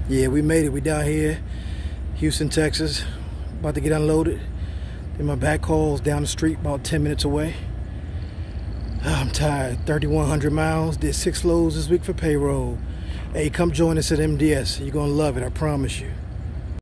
Yeah, we made it. We down here, Houston, Texas, about to get unloaded. Then my backhaul's down the street, about 10 minutes away. I'm tired. 3,100 miles. Did 6 loads this week for payroll. Hey, come join us at MDS. You're gonna love it, I promise you.